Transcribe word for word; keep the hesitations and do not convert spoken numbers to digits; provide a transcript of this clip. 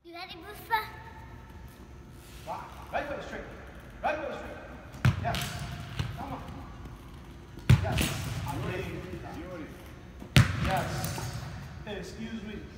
You ready, Bufa? Right, right foot straight. Right foot straight. Yes. Come on. Yes. I'm ready. Yes. Excuse me.